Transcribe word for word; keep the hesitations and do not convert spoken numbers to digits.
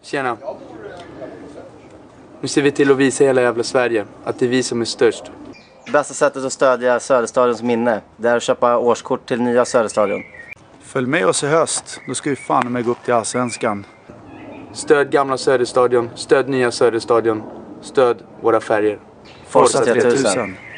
Tjena. Nu ser vi till att visa hela jävla Sverige att det är vi som är störst. Bästa sättet att stödja Söderstadions minne, det är att köpa årskort till nya Söderstadion. Följ med oss i höst, då ska vi fan med gå upp till Allsvenskan. Stöd gamla Söderstadion, stöd nya Söderstadion, stöd våra färger. Forza tre tusen.